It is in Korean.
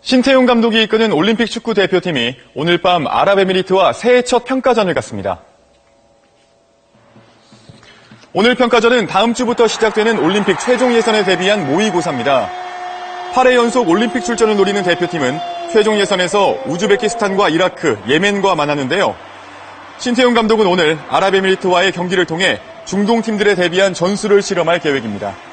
신태용 감독이 이끄는 올림픽 축구 대표팀이 오늘 밤 아랍에미리트와 새해 첫 평가전을 갖습니다. 오늘 평가전은 다음 주부터 시작되는 올림픽 최종 예선에 대비한 모의고사입니다. 8회 연속 올림픽 출전을 노리는 대표팀은 최종 예선에서 우즈베키스탄과 이라크, 예멘과 만나는데요. 신태용 감독은 오늘 아랍에미리트와의 경기를 통해 중동 팀들에 대비한 전술을 실험할 계획입니다.